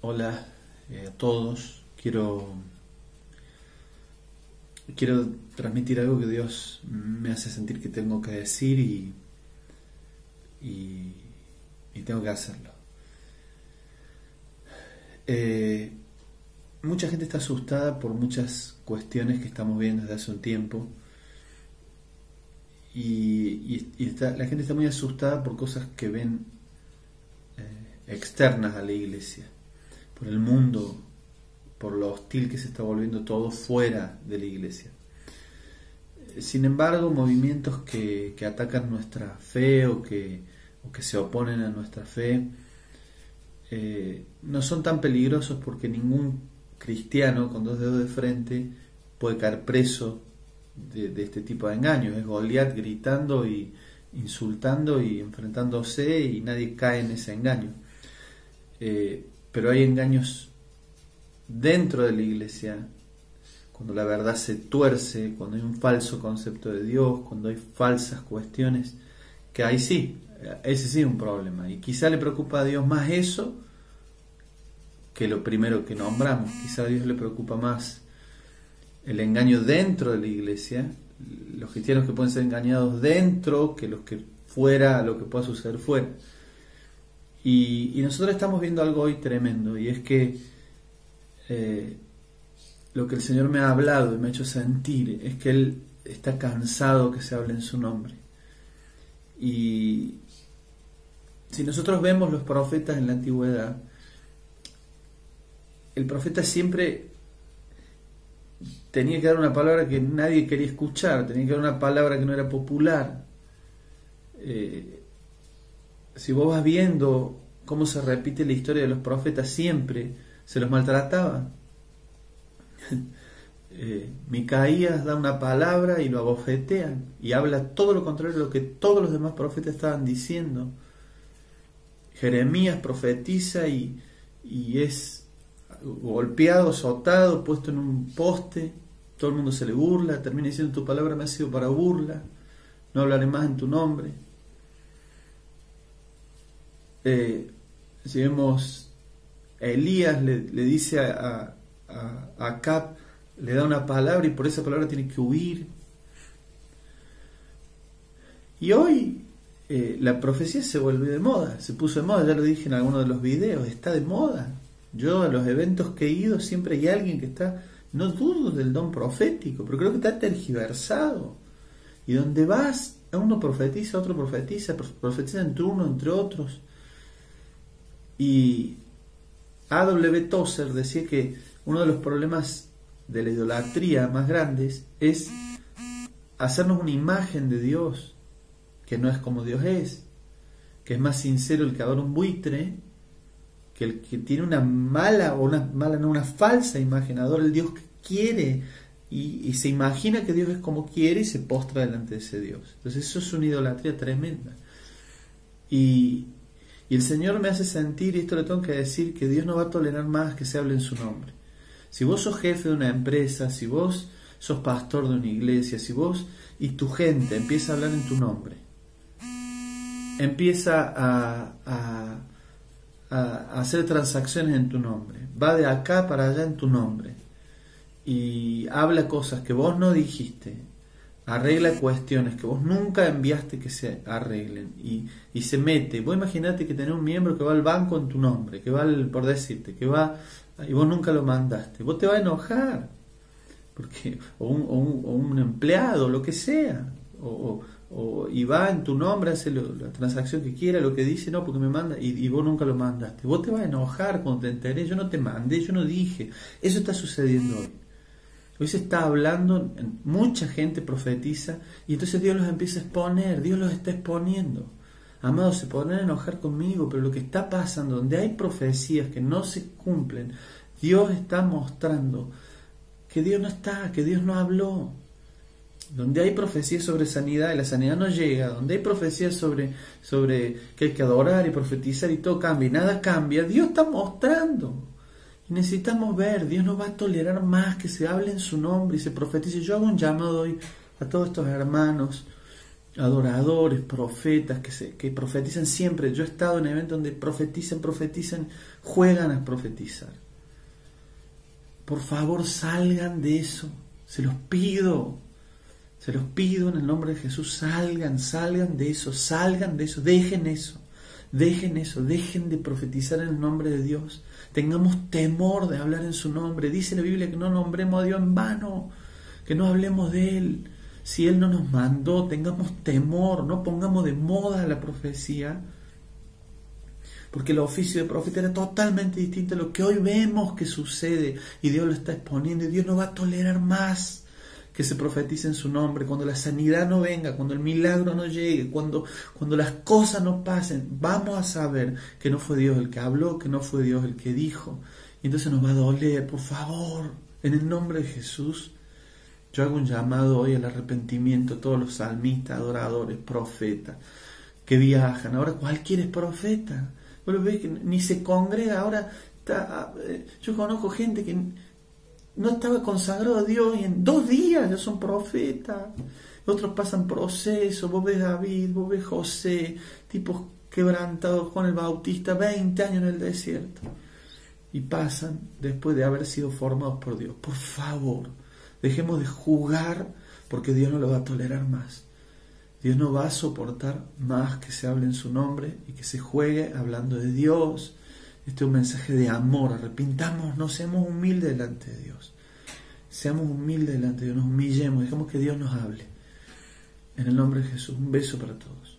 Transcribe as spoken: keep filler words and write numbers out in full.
Hola eh, a todos. Quiero, quiero transmitir algo que Dios me hace sentir que tengo que decir y, y, y tengo que hacerlo. Eh, mucha gente está asustada por muchas cuestiones que estamos viendo desde hace un tiempo y, y, y está, la gente está muy asustada por cosas que ven eh, externas a la iglesia, por el mundo, por lo hostil que se está volviendo todo fuera de la iglesia. Sin embargo, movimientos que, que atacan nuestra fe o que, o que se oponen a nuestra fe eh, no son tan peligrosos, porque ningún cristiano con dos dedos de frente puede caer preso de, de este tipo de engaños. Es Goliat gritando y insultando y enfrentándose, y nadie cae en ese engaño. Eh, pero hay engaños dentro de la iglesia, cuando la verdad se tuerce, cuando hay un falso concepto de Dios, cuando hay falsas cuestiones, que ahí sí, ese sí es un problema. Y quizá le preocupa a Dios más eso que lo primero que nombramos. Quizá a Dios le preocupa más el engaño dentro de la iglesia, los cristianos que pueden ser engañados dentro, que los que fuera, lo que pueda suceder fuera. Y, y nosotros estamos viendo algo hoy tremendo, y es que eh, lo que el Señor me ha hablado y me ha hecho sentir es que Él está cansado que se hable en su nombre. Y si nosotros vemos los profetas en la antigüedad, el profeta siempre tenía que dar una palabra que nadie quería escuchar, tenía que dar una palabra que no era popular. Eh, Si vos vas viendo cómo se repite la historia de los profetas, siempre se los maltrataba. eh, Micaías da una palabra y lo abofetean, y habla todo lo contrario de lo que todos los demás profetas estaban diciendo. Jeremías profetiza y, y es golpeado, azotado, puesto en un poste. Todo el mundo se le burla, termina diciendo: tu palabra me ha sido para burla, no hablaré más en tu nombre. Eh, si vemos, Elías le, le dice a, a, a Acab, le da una palabra y por esa palabra tiene que huir. Y hoy eh, la profecía se volvió de moda, se puso de moda, ya lo dije en alguno de los videos, está de moda. Yo a los eventos que he ido siempre hay alguien que está, no dudo del don profético, pero creo que está tergiversado. Y donde vas, uno profetiza, otro profetiza, profetiza entre uno, entre otros. Y A W Tozer decía que uno de los problemas de la idolatría más grandes es hacernos una imagen de Dios que no es como Dios es, que es más sincero el que adora un buitre que el que tiene una mala, o una mala, no, una falsa imagen, adora el Dios que quiere y, y se imagina que Dios es como quiere y se postra delante de ese Dios. Entonces eso es una idolatría tremenda. Y Y el Señor me hace sentir, y esto le tengo que decir, que Dios no va a tolerar más que se hable en su nombre. Si vos sos jefe de una empresa, si vos sos pastor de una iglesia, si vos y tu gente empieza a hablar en tu nombre, empieza a, a, a hacer transacciones en tu nombre, va de acá para allá en tu nombre, y habla cosas que vos no dijiste, arregla cuestiones que vos nunca enviaste que se arreglen, y, y se mete. Vos imaginate que tenés un miembro que va al banco en tu nombre, que va al, por decirte, que va y vos nunca lo mandaste, vos te vas a enojar, porque o un, o un, o un empleado, lo que sea, o, o, o y va en tu nombre, hace lo, la transacción que quiera, lo que dice, no, porque me manda, y, y vos nunca lo mandaste, vos te vas a enojar cuando te enterés. Yo no te mandé, yo no dije. Eso está sucediendo hoy. Hoy se está hablando, mucha gente profetiza, y entonces Dios los empieza a exponer, Dios los está exponiendo. Amados, se podrán enojar conmigo, pero lo que está pasando, donde hay profecías que no se cumplen, Dios está mostrando que Dios no está, que Dios no habló. Donde hay profecías sobre sanidad y la sanidad no llega, donde hay profecías sobre, sobre que hay que adorar y profetizar y todo cambia y nada cambia, Dios está mostrando. Y necesitamos ver, Dios no va a tolerar más que se hable en su nombre y se profetice. Yo hago un llamado hoy a todos estos hermanos adoradores, profetas que, se, que profetizan siempre. Yo he estado en eventos donde profetizan, profetizan, juegan a profetizar. Por favor, salgan de eso. Se los pido. Se los pido en el nombre de Jesús. Salgan, salgan de eso. Salgan de eso. Dejen eso. Dejen eso. Dejen de profetizar en el nombre de Dios. Tengamos temor de hablar en su nombre. Dice la Biblia que no nombremos a Dios en vano. Que no hablemos de Él. Si Él no nos mandó, tengamos temor. No pongamos de moda la profecía. Porque el oficio de profeta era totalmente distinto a lo que hoy vemos que sucede. Y Dios lo está exponiendo. Y Dios no va a tolerar más que se profetice en su nombre. Cuando la sanidad no venga, cuando el milagro no llegue, cuando, cuando las cosas no pasen, vamos a saber que no fue Dios el que habló, que no fue Dios el que dijo. Y entonces nos va a doler. Por favor, en el nombre de Jesús, yo hago un llamado hoy al arrepentimiento a todos los salmistas, adoradores, profetas que viajan. Ahora cualquiera es profeta. Bueno, ves que ni se congrega, ahora está, yo conozco gente que no estaba consagrado a Dios y en dos días ya son profetas. Otros pasan procesos, vos ves David, vos ves José, tipos quebrantados, Juan el Bautista, veinte años en el desierto. Y pasan después de haber sido formados por Dios. Por favor, dejemos de jugar porque Dios no lo va a tolerar más. Dios no va a soportar más que se hable en su nombre y que se juegue hablando de Dios. Este es un mensaje de amor. Arrepintámonos, seamos humildes delante de Dios. Seamos humildes delante de Dios, nos humillemos, dejemos que Dios nos hable. En el nombre de Jesús, un beso para todos.